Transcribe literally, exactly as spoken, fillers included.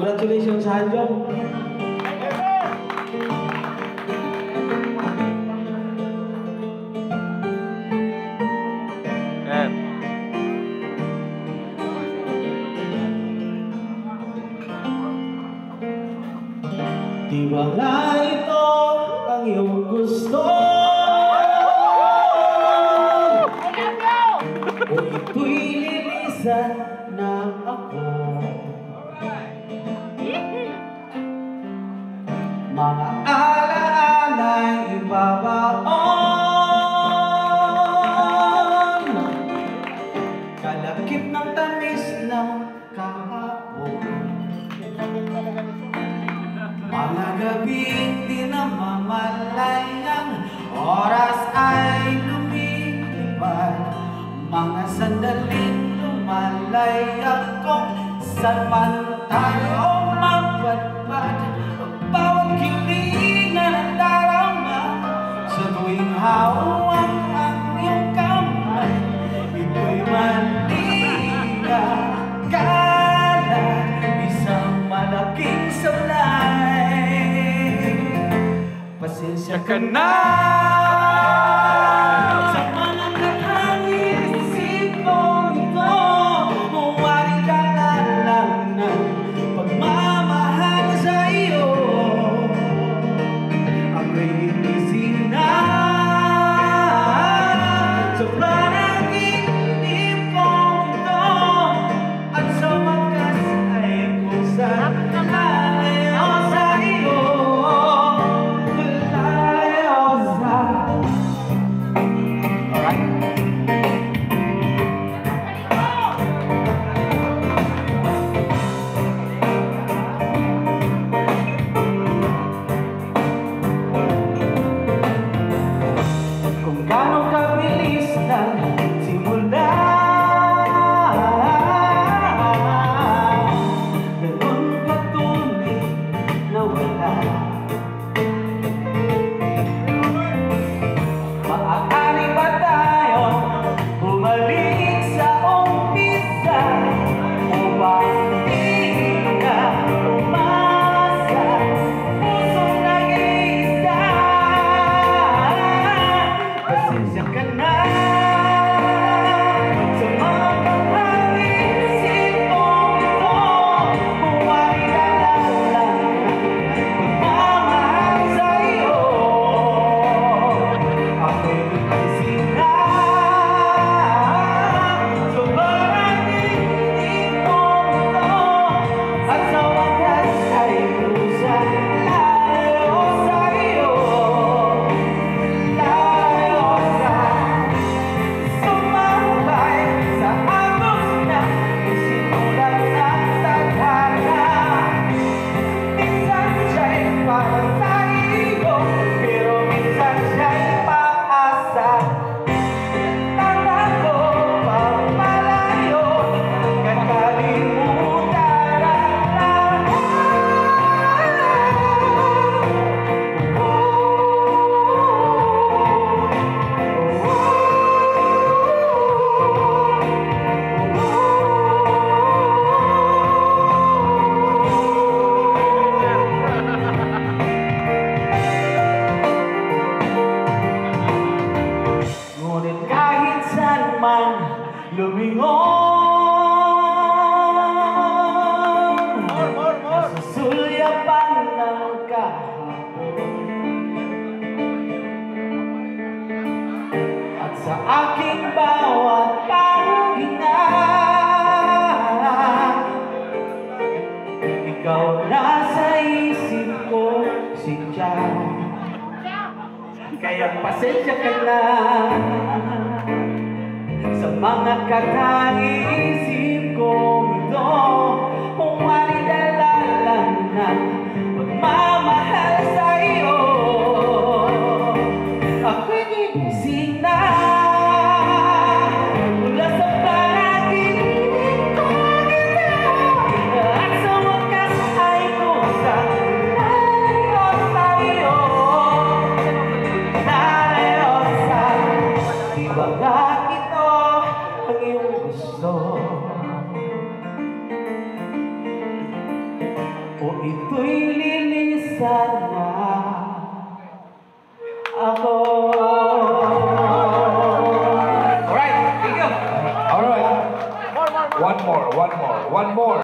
Congratulations, Hanjong. Di ba nga ito ang iyong gusto? O ito'y lilisan na ako? Mga alaala'y ibabaon, kalakip ng tamis ng kahapon. Mga gabing di na mamalayang oras ay lumilipad, mga sandaling lumalaya kung saan man tayo magpadpad. Bawat kilig na nadarama sa tuwing hawak ang iyong kamay, ito'y manligala, isang malaking sablay. Pasensya ka na sa mga nakangisi kong ito, huwari ka na lang ng pagmamahal sa iyo. Ako'y inisip na sa panaginip kong ito, at sa wakas ay kung saan lalayo sa iyo. Lumingon nasa sulyapan ng kahapon, at sa aking bawat panghinga, ikaw nasa isip ko, sitya. Kaya pasensya ka na sa mga kakaisip kong ito, kung maridalalan ng pagmamahal sa iyo. Ako'y gigising na mula sa panaginip kong ito, at sa wakas ay kusa lalayo sa iyo. Lalayo sa ibaga ang iyong gusto. o ito'y lilisan na ako. Alright, thank you. Alright. One more, one more, one more.